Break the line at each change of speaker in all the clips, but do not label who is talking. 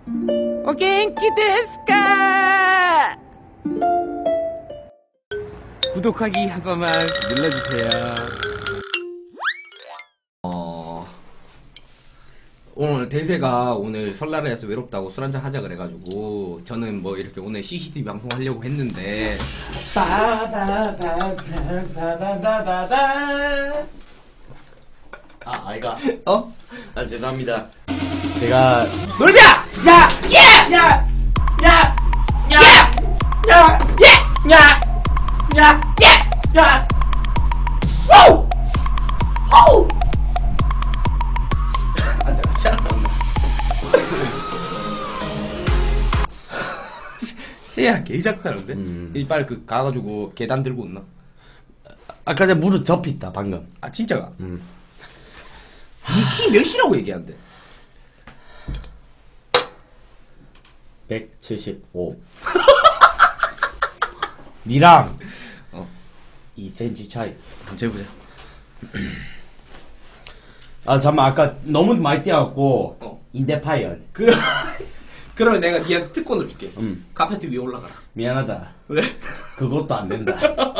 お元気ですか? 구독하기 한 번만 눌러주세요. 오늘 대세가 오늘 설날에서 외롭다고 술 한잔 하자 그래가지고 저는 뭐 이렇게 오늘 CCTV 방송 하려고 했는데
아이가
어?
아 죄송합니다. 제가
놀자! 야! 야! 야! 야! 야! 야! 야! 야! 야! 야! 오! 오! 안 돼, 새야 개 작다는데? 이 빨리 그 가가지고 계단 들고 온나?
아까 전에 무릎 접혔다 방금.
아 진짜가? 니 키 몇이라고 얘기한대?
175. 니랑 2cm 차이.
재보자.
아 잠만 아까 너무 많이 뛰어갖고 인대 파열.
그러면 내가 니한테 특권을 줄게. 카페트 위에 올라가라.
미안하다.
왜?
그것도 안 된다.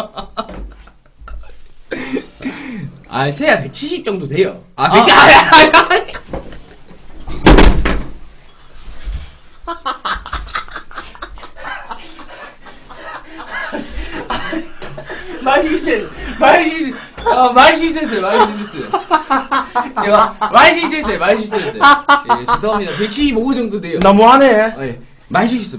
아 새야 170 정도 돼요. 아 100. 말 실수했어요. 예, 죄송합니다. 115 정도 돼요.
너무하네.
예, 말 실수했어요.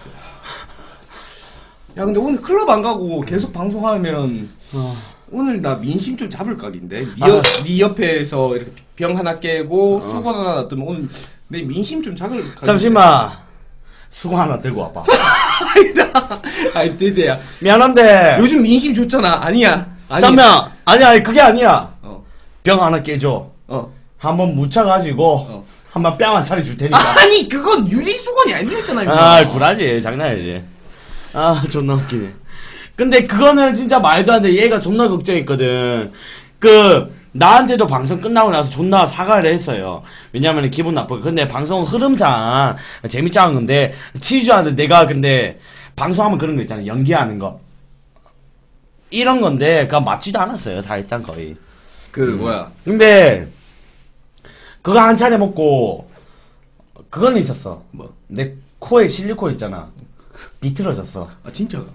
야, 근데 오늘 클럽 안 가고 계속 방송하면 오늘 나 민심 좀 잡을 각인데. 니 옆에서 이렇게 병 하나 깨고 수건 하나 놔두면 오늘 내 민심 좀 잡을 각인데.
잠시만. 수건 하나 들고 와봐.
아니 대세야.
미안한데.
요즘 민심 좋잖아. 아니야.
잠깐만. 아니 그게 아니야. 병 하나 깨줘. 한번 묻혀가지고 한번 뺨 한 차례 줄 테니까.
아니 그건 유리수건이 아니었잖아요.
아 구라지 장난이지. 아 존나 웃기네. 근데 그거는 진짜 말도 안 돼. 얘가 존나 걱정했거든. 나한테도 방송 끝나고 나서 존나 사과를 했어요. 왜냐면 기분 나쁘고. 근데 방송 흐름상 재밌자는 건데 치즈하는 내가 근데 방송하면 그런 거 있잖아. 연기하는 거 이런 건데 그거 맞지도 않았어요. 사실상 거의.
뭐야.
근데 그거 한 차례 먹고 그건 있었어.
뭐?
내 코에 실리콘 있잖아. 비틀어졌어.
아 진짜가?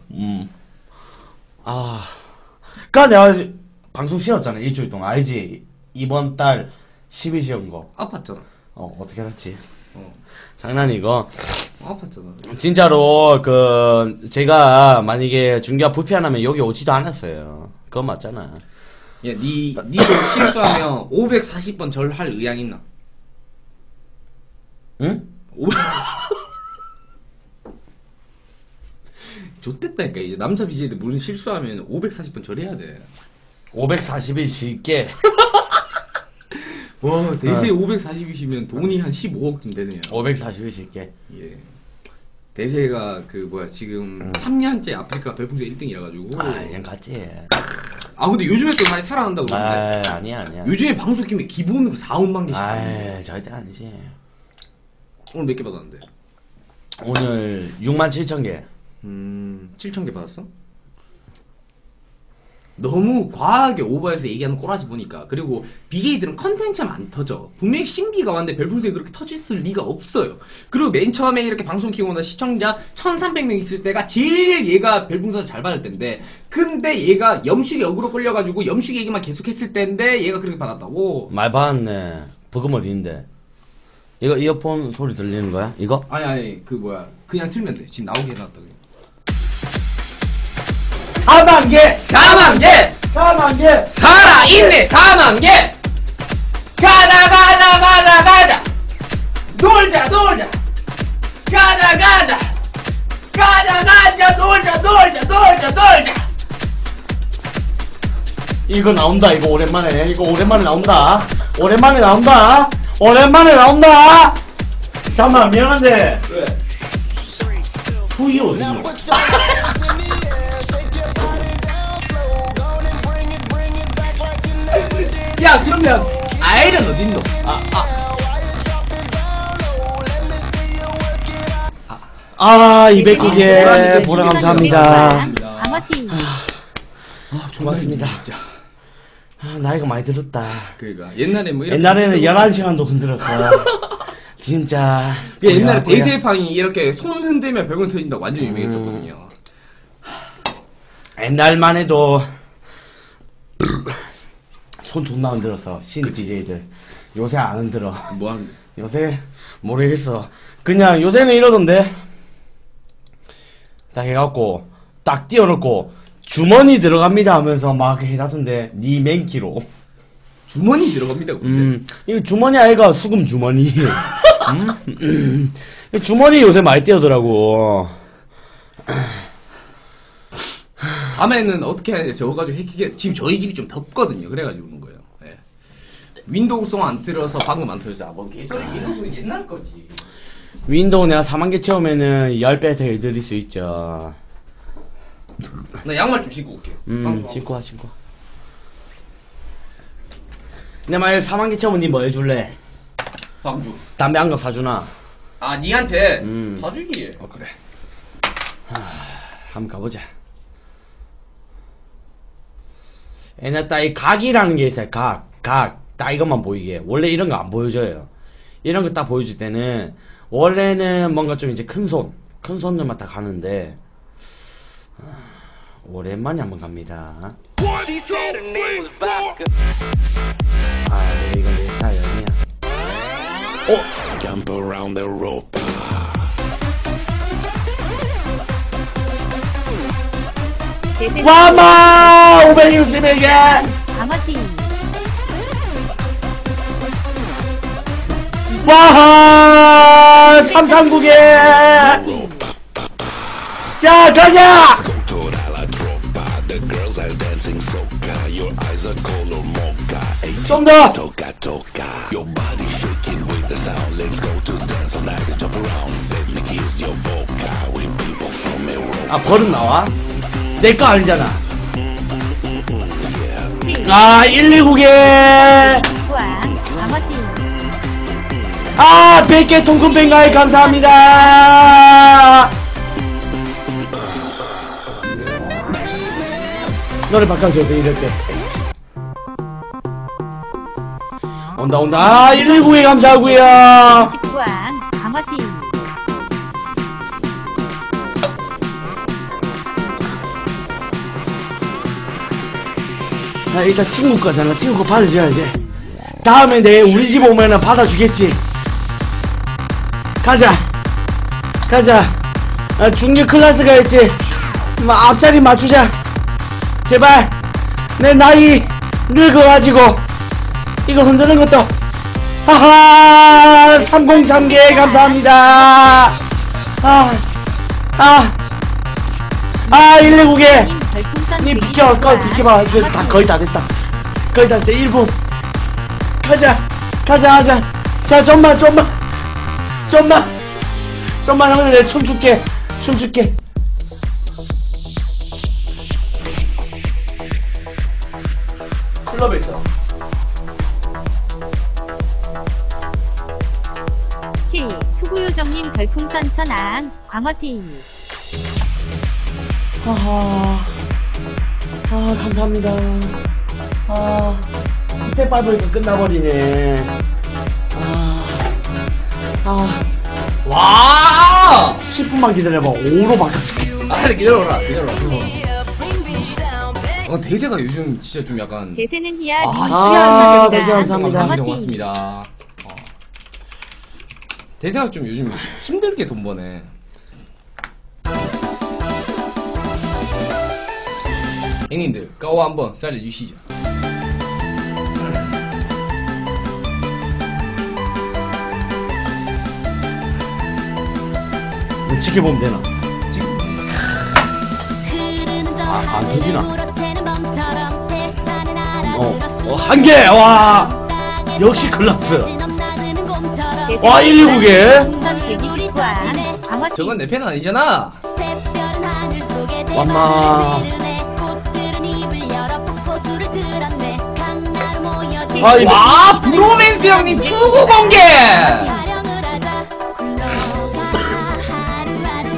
그니까 내가 방송 쉬었잖아. 일주일 동안. 알지? 이번 달 10일 쉬은 거.
아팠잖아.
어떻게 알았지? 장난이고.
아팠잖아.
진짜로 제가 만약에 중계가 불편하면 여기 오지도 않았어요. 그건 맞잖아.
야, 니도 실수하면 540번 절 할 의향 있나?
응?
좋댔다니까. 이제 남자 BJ들 무슨 실수하면 540번 절해야 돼.
540일 쉴게.
와, 대세 540이시면 돈이 한 15억쯤 되네요.
540일 쉴게.
예. 대세가 지금 3년째 아프리카 별풍선 1등이라가지고.
이젠 갔지.
근데 요즘에 또 많이 살아난다고 그러는데.
아니야.
요즘에 방송 키면 기본으로 4, 5만 개씩.
절대 아니지.
오늘 몇 개 받았는데?
오늘 67,000개.
7,000개 받았어? 너무 과하게 오버해서 얘기하는 꼬라지 보니까. 그리고 BJ들은 컨텐츠만 안 터져. 분명히 신비가 왔는데 별풍선이 그렇게 터질 리가 없어요. 그리고 맨 처음에 이렇게 방송 키고 나 시청자 1300명 있을 때가 제일 얘가 별풍선을 잘 받을 텐데, 근데 얘가 염식에 억울로 끌려가지고 염식 얘기만 계속 했을 때인데 얘가 그렇게 받았다고?
말 받았네. 버금 어디인데? 이거 이어폰 소리 들리는 거야? 이거?
아니 그냥 틀면 돼. 지금 나오게 해놨다 그냥.
4만 개!
4만 개!
4만 개!
살아있네! 4만 개! 가자! 놀자! 가자! 놀자!
이거 나온다. 이거 오랜만에 나온다. 오랜만에 나온다. 잠깐만 미안한데.
왜?
후이 어딨노?
야 그러면 아이는 어딨노?
아, 209개 보라 감사합니다.
강화팀.
고맙습니다.
진짜.
아, 나이가 많이 들었다.
그러니까 옛날에 뭐 이렇게
옛날에는 11시간도 흔들었어. 진짜.
그 옛날에 대세팡이 이렇게 손 흔들면 별건 터진다고 완전 유명했었거든요.
옛날만 해도 손 존나 흔들었어. 신 DJ들. 요새 안 흔들어.
뭐한
요새 모르겠어. 그냥 요새는 이러던데. 딱 해갖고 딱 띄워놓고 주머니 들어갑니다 하면서 막 해다던데. 니 맨키로.
주머니 들어갑니다. 근데.
이거 주머니 아이가 수금 주머니. 주머니 요새 많이 띄우더라고.
밤에는 어떻게 해야 돼? 저거가지고 해키게 지금 저희 집이 좀 덥거든요. 그래가지고 그런 거예요. 예. 윈도우송 안 틀어서 방금 안 틀어서 뭐 개소리 윈도우송이 옛날 거지.
윈도우 내가 4만 개 채우면은 10배 더 해드릴 수 있죠.
나 양말 좀 신고 올게요.
신고 와. 근데 만약에 4만 개 채우면 니 뭐 해줄래?
방주.
담배 한 갑 사주나?
아 니한테
음.
사주기. 그래.
한번 가보자. 옛날 따위 각이라는 게 있어요. 각. 딱 이것만 보이게. 원래 이런 거 안 보여줘요. 이런 거 딱 보여줄 때는 원래는 뭔가 좀 이제 큰 손들만 딱 가는데 오랜만에 한번 갑니다. 아, 네, 이건 내 스타일 아니야.
Jump around the rope.
와마 561개.
강화팀.
와하 339개. 야 가자.
Total tropa. The girls are dancing soca. Your eyes are color mocha.
좀 더.
Toca toca. Your body shaking with the sound. Let's go to dance all night and jump around. Let me kiss your boca with people from Europe.
아 버릇 나와? 내 거 아니잖아. 아 129개.
구안 강화팀.
아 100개 통큰 뱅가이 감사합니다. 노래 바꿔줘야 돼 이럴 때. 온다 아 119개 감사하고요.
19안 강화팀.
자 일단 친구 거잖아. 친구 거 받아줘야지. 다음에 내 우리 집 오면은 받아주겠지. 가자 아, 중교 클래스 가야지. 앞자리 맞추자 제발. 내 나이 늙어가지고 이거 흔드는 것도. 하하 303개 감사합니다. 119개. 니 비켜 비켜봐. 이제 다 거의 다 됐다. 1분. 가자. 자 좀만 형님 내 춤출게. 클럽에서
K 투구요정님 별풍선 천안 광어팀.
감사합니다. 스텝 밟으니까 끝나버리네.
와!
10분만 기다려봐. 5로 바꿔줄게.
아 기다려라. 대세가 요즘 진짜 좀 약간.
대세는 희야.
네, 감사합니다.
고맙습니다. 대세가 좀 요즘 힘들게 돈 버네. 형님들 까오 한번 살려주시죠.
지켜보면 되나? 안 터지나? 한 개! 와! 역시 클라스! 와, 119개!
풍선 129안 광어팀.
저건 내 팬 아니잖아.
완마.
와 브로맨스 형님 투구 번개.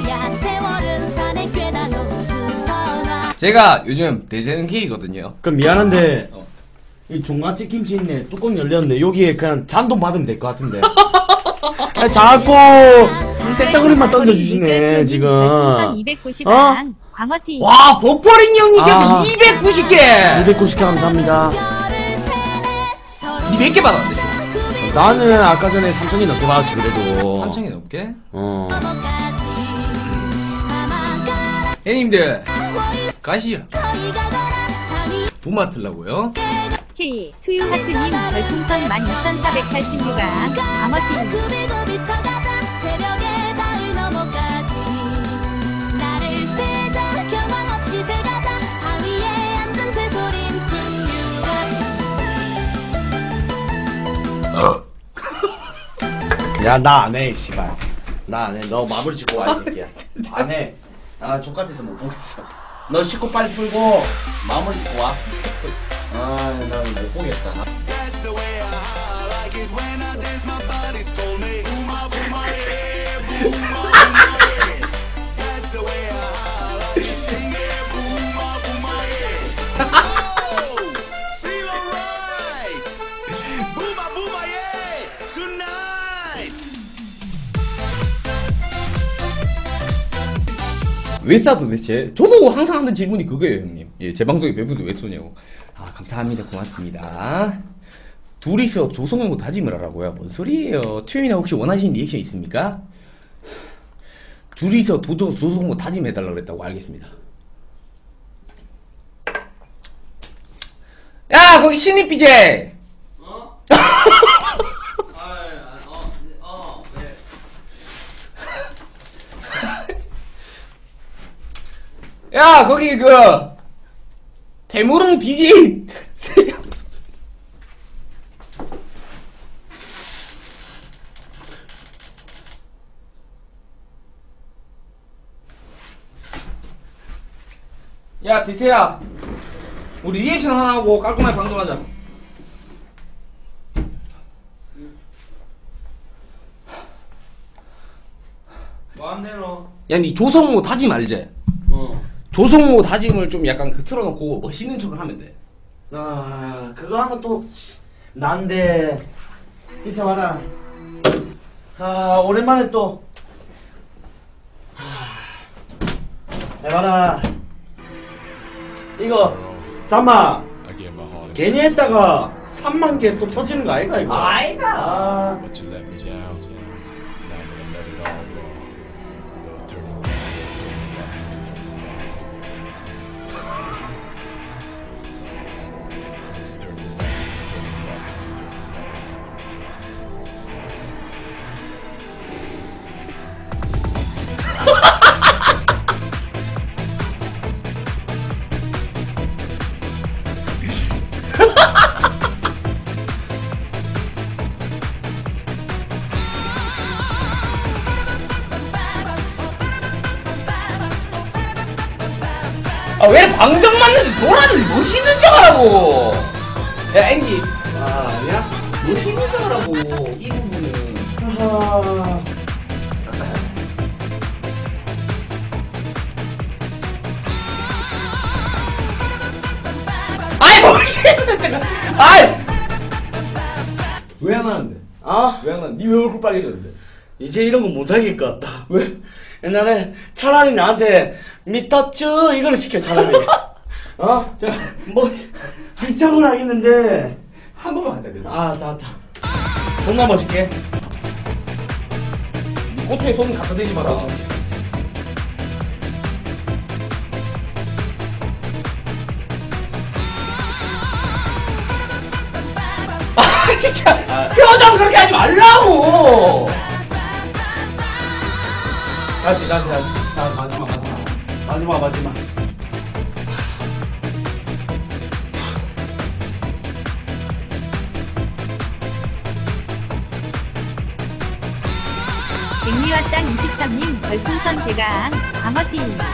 제가 요즘 대세는 K거든요.
그럼 미안한데 이 종갓집 김치 있네. 뚜껑 열렸네. 여기에 그냥 잔돈 받으면 될 것 같은데. 아, 자꾸 색다그림만 던져주시네 지금.
별풍선 290원. 광어티.
와, 버퍼링 형님께서
아.
290개!
290개 감사합니다.
니 몇 개 받았는데?
나는 아까 전에 3,000이 넘게 받았지 그래도.
3,000개 넘게?
어.
형님들, 가시요. 부마 틀라고요?
K 투유하트님 별풍선 12,486원. 광어티.
야, 나 안 해, 씨발. 나 안 해. 너 마무리 짓고 와, 이 새끼야. 안 해. 아, 족같아서 못 보겠어. 너 씻고 빨리 풀고, 마무리 짓고 와. 아, 나 못 보겠다.
That's the way I like it when I dance. My body's call me. Booma, booma, yeah. Booma, booma, yeah. That's the way I like it. Sing it. Booma, booma, yeah. Oh, feel alright. Booma, booma, yeah. Tonight.
왜 싸 도대체? 저도 항상 하는 질문이 그거예요, 형님. 예, 제 방송에 별풍선 왜 쏘냐고. 아, 감사합니다. 고맙습니다. 둘이서 조성모 다짐을 하라고요? 뭔 소리예요? 투유이나 혹시 원하시는 리액션 있습니까? 둘이서 조성모 다짐해달라고 그랬다고. 알겠습니다. 야, 거기 신입 BJ!
어? 네.
야, 거기 대무릉 BJ! 야, 비세야. 우리 리액션 하나 하고 깔끔하게 방송하자.
마음대로.
야, 니 조성모 다짐 알지?
어.
조성모 다짐을 좀 약간 틀어놓고 멋있는 척을 하면 돼.
아, 그거 하면 또, 난데. 이세 봐라. 아, 오랜만에 또. 해봐라. 이거, 잠만.
I give my heart a
괜히 했다가 3만 개 또 터지는 거 아이가, 이거?
아이가.
아,
but you let me down. Now I'm gonna let it all go. Turn it back, turn it back.
아, 왜 방정 맞는데 돌았는데 멋있는 척 하라고! 야, 앵기.
아, 아니야?
멋있는 척 하라고, 이 부분은.
아,
아이, 멋있는 척! 아이!
왜 안 하는데? 아?
왜 안 하는? 니왜 얼굴 빨개졌는데?
이제 이런 거 못하겠을 것 같다. 왜? 옛날에 차라리 나한테 미터쭈 이거를 시켜, 차라리. 어? 자, 뭐, 한참을 하겠는데.
한 번만 하자, 그래도.
아, 다. 존나 멋있게.
고추에 손 갖다 대지 마라. 아, 진짜! 표정 그렇게 하지 말라고!
다시. 마지막.
백리와 땅 23님 별풍선 대강. 광어티.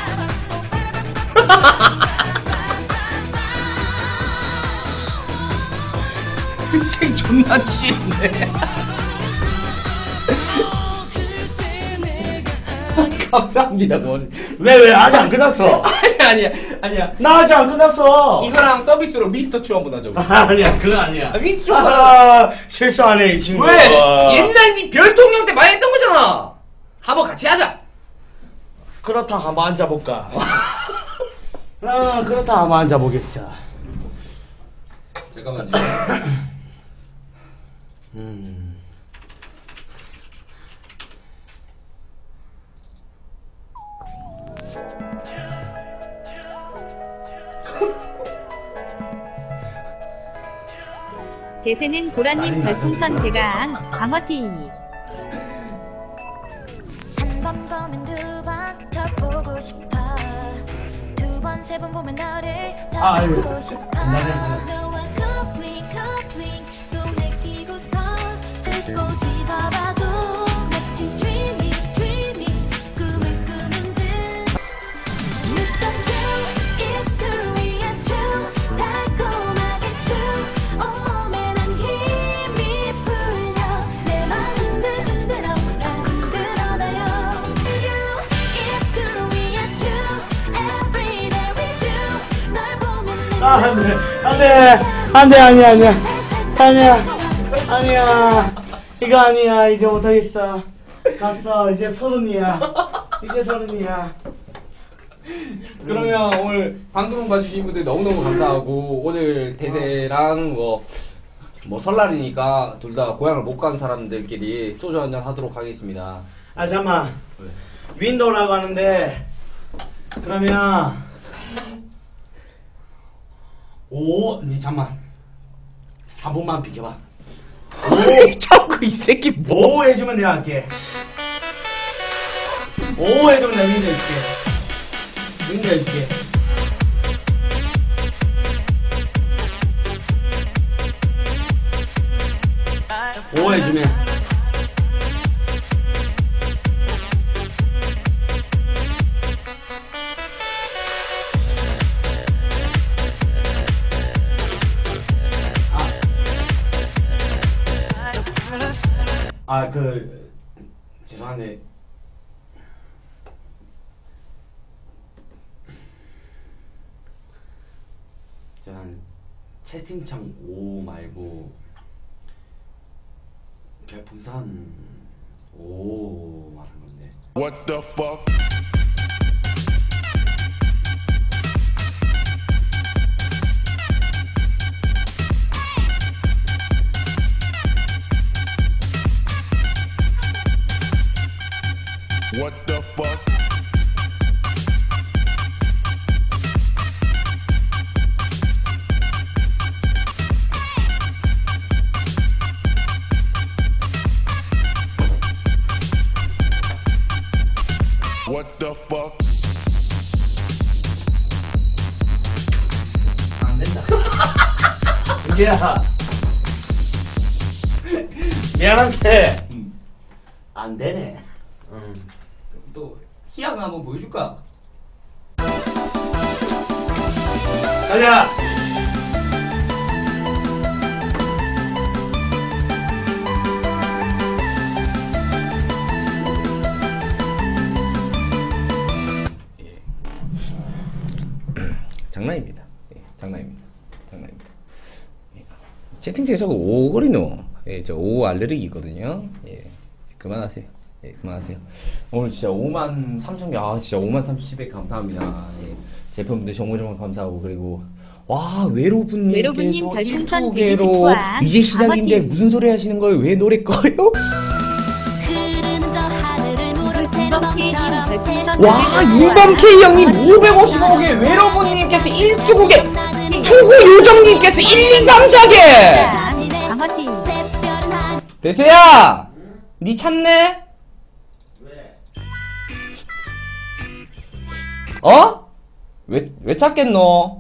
인생 존나 취했네. 감사합니다, 뭐.
왜, 아직 안 끝났어?
아니, 아니야.
나 아직 안 끝났어.
이거랑 서비스로 미스터 츄 한번 하자. 우리.
아니야, 그거 아니야.
미스터 츄.
아, 실수하네, 이 친구.
왜? 옛날 니 별통령 때 많이 했던 거잖아. 한번 같이 하자.
그렇다, 한번 앉아볼까. 그렇다, 한번 앉아보겠어.
잠깐만요.
대세는 보라님 별풍선 대가앙 광어티.
한 번 보면 두 번 더 보고 싶어. 두 번 세 번 보면 너를 더
아유.
보고 싶어.
나는
너와 커플링 손에 끼고서 흙고 집어봐도 마치 dreamy 꿈을 꾸는 듯. Mr. Chu 입술 위에 주 달콤하게 주 온몸에 난 힘이 풀려 내 마음도 흔들어놔요. You 입술 위에 주 Every day with you 널 보면 내
아니야. 이거 아니야. 이제 못하겠어. 갔어. 이제 서른이야.
그러면 오늘 방송 봐주신 분들 너무너무 감사하고 오늘 대세랑 뭐 설날이니까 둘 다 고향을 못 간 사람들끼리 소주 한잔 하도록 하겠습니다.
아, 잠깐만. 윈도우라고 하는데, 그러면, 니 잠깐만. 4분만 비켜봐.
자꾸 이 새끼
오 해주면 내가 할게. 오 해주면 내가 윈도 해줄게. 오 해주면. 죄송한데 제가 채팅창 5 말고 별풍선 5 말한 건데.
What the fuck? What the fuck? What the fuck?
안 된다. 이게야. 미안한데 안 되네.
또 희양 한번 보여줄까?
가자.
장난입니다. 장난입니다. 예. 채팅창에 저거 오거리노. 저 오 알레르기거든요. 그만하세요. 그만하세요. 오늘 진짜 53,000개, 진짜 53,000개 감사합니다. 제품분들 정말 감사하고, 그리고, 와, 외로분님께서
별풍선
1초계로
129화
이제 시작인데 무슨 소리 하시는 거예요? 왜 노래 꺼요?
흐르는 저 하늘을 물을
김범케이님 별풍선
와, 2번K 형님 555개, 외로분님께서 1초국에, 투구 요정님께서 1, 2, 3, 4개!
광어티.
대세야! 니 찾네?
왜?
왜 찾겠노?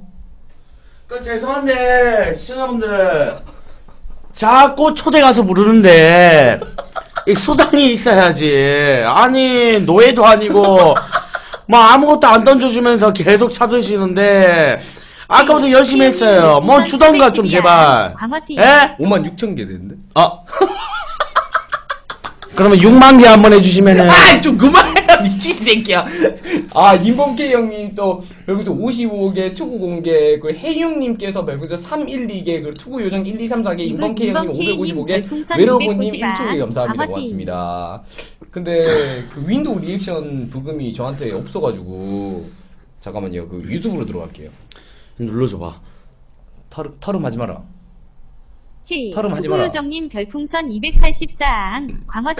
죄송한데 시청자분들 자꾸 초대 가서 부르는데 이 수당이 있어야지. 아니 노예도 아니고 뭐 아무것도 안 던져주면서 계속 찾으시는데 아까부터 열심히 했어요. 뭐 주던가 좀 제발.
광어티.
에?
56,000개 됐는데?
그러면 6만 개 한번 해주시면은
좀 그만해라! 미친 새끼야. 아, 임범케이 형님 또 별풍선 55개 투구 공개, 그 해육님께서 별풍선 312개, 그 투구 요정 1, 2, 3, 4개, 임범케이 형님 555개,
별풍선
외로우님
290 안.
1투개 감사합니다.
강화팀.
고맙습니다. 근데 그 윈도우 리액션 부금이 저한테 없어가지고 잠깐만요. 그 유튜브로 들어갈게요.
눌러줘봐.
털음 하지 마라.
K
털음 하지 마라.
투구요정님 별풍선 284안 광화팀.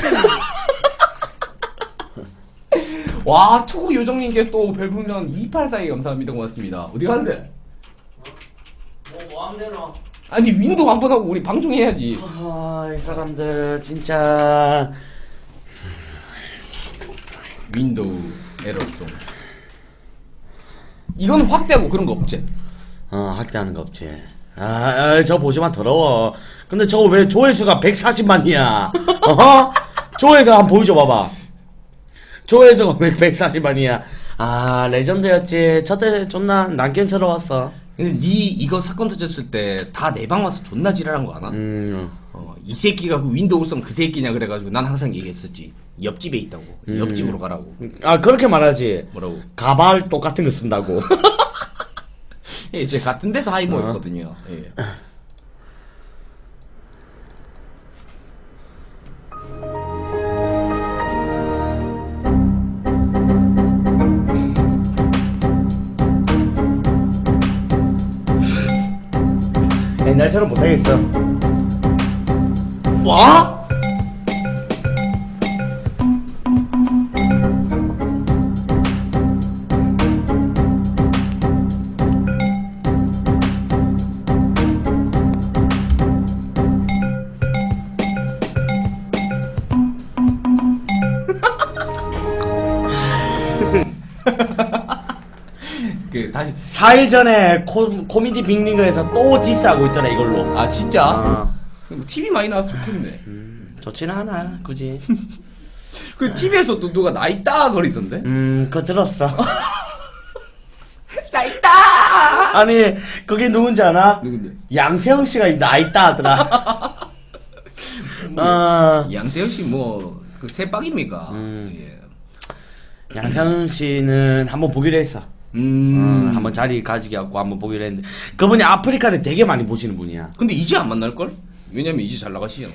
와, 투구 요정님께 또 별풍선 284개 감사합니다. 고맙습니다. 어디 가는데?
뭐 하면
아니, 윈도우 한 번 하고 우리 방송해야지.
이 사람들 진짜.
윈도우 에러송. 이건 확대하고 그런 거 없지?
확대하는 거 없지. 저 보지만 더러워. 근데 저거 왜 조회수가 140만이야? 조회수 한번 보여줘 봐봐. 조회수가 왜 140만이야? 레전드였지. 저때 존나 난견스러웠어.
근데 니 이거 사건 터졌을 때 다 내 방 와서 존나 지랄한 거 알아? 이 새끼가 그 윈도우 성 그 새끼냐 그래가지고 난 항상 얘기했었지. 옆집에 있다고. 옆집으로 가라고.
그렇게 말하지.
뭐라고?
가발 똑같은 거 쓴다고.
예, 제 같은 데서 하이모였거든요. 예.
옛날처럼 못하겠어. 와?
그 다시
4일 전에 코미디 빅리그에서 또 디스하고 있더라 이걸로.
아 진짜?
아,
TV 많이 나와서 좋겠네.
좋지는 않아 굳이.
그 TV에서 또 누가 나 있다 거리던데?
그거 들었어.
나 있다.
아니 그게 누군지 아나?
누군데?
양세형 씨가 나 있다 하더라.
양세형 씨 뭐 그 새빡입니까? 예.
양세형 씨는 한번 보기로 했어. 한번 자리 가지게 갖고 한번 보기로 했는데 그분이 아프리카를 되게 많이 보시는 분이야.
근데 이제 안 만날 걸? 왜냐면 이제 잘 나가시잖아.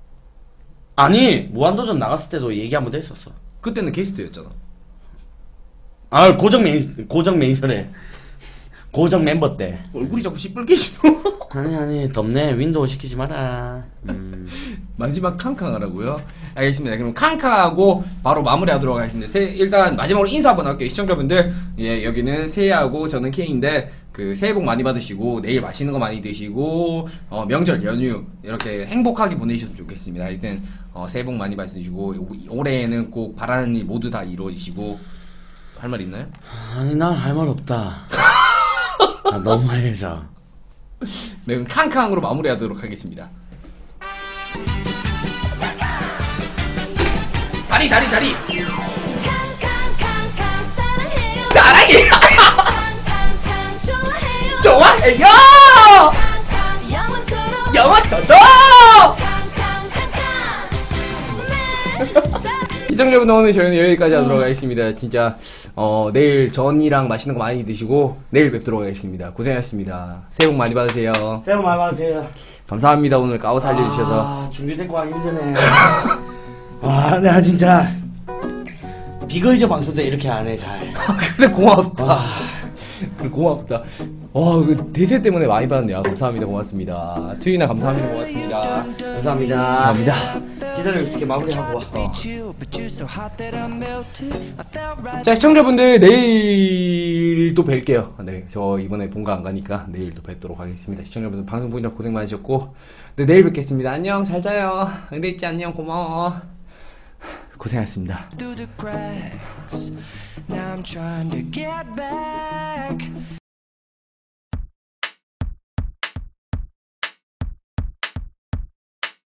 아니 무한도전 나갔을 때도 얘기 한번 했었어.
그때는 게스트였잖아.
고정 매니저래. 고정 멤버 때.
얼굴이 자꾸 시뻘개지고.
아니 덥네. 윈도우 시키지 마라.
마지막 캉캉하라고요? 알겠습니다. 그럼 캉캉하고 바로 마무리하도록 하겠습니다. 일단 마지막으로 인사 한번 할게요. 시청자분들, 예, 여기는 세이하고 저는 K인데 그 새해 복 많이 받으시고 내일 맛있는 거 많이 드시고 명절 연휴 이렇게 행복하게 보내셨으면 좋겠습니다. 하여튼 새해 복 많이 받으시고 올해에는 꼭 바라는 일 모두 다 이루어지시고. 할 말 있나요?
아니 난 할 말 없다. 너무 많이 해서.
네, 그럼 캉캉으로 마무리하도록 하겠습니다. 다리.
캉캉캉캉 사랑해요.
사랑해.
캉캉캉 좋아해요.
좋아해요.
캉캉 영원토록
영원토록.
캉캉캉캉
시청자분들 오늘 저희는 여기까지 하도록 하겠습니다. 진짜 내일 전이랑 맛있는 거 많이 드시고 내일 뵙도록 하겠습니다. 고생하셨습니다. 새해 복 많이 받으세요.
새해 복 많이 받으세요.
감사합니다. 오늘 까오 살려주셔서.
준비된 거 하기 힘드네. 내가 진짜 비거이저 방송 때 이렇게 안 해 잘.
그래 고맙다. 그래 고맙다. 그 대세 때문에 많이 받았네요. 감사합니다. 고맙습니다. 트위나 감사합니다. 고맙습니다.
감사합니다.
감사합니다.
기다리고 있을게. 마무리하고 와.
자, 시청자분들 내일 또 뵐게요. 네, 저 이번에 본가 안 가니까 내일 또 뵙도록 하겠습니다. 시청자분들 방송 보느라 고생 많으셨고, 네, 내일 뵙겠습니다. 안녕, 잘 자요. 은대 있지, 안녕, 고마워. 고생하셨습니다.
through the cracks. Now I'm trying to get back.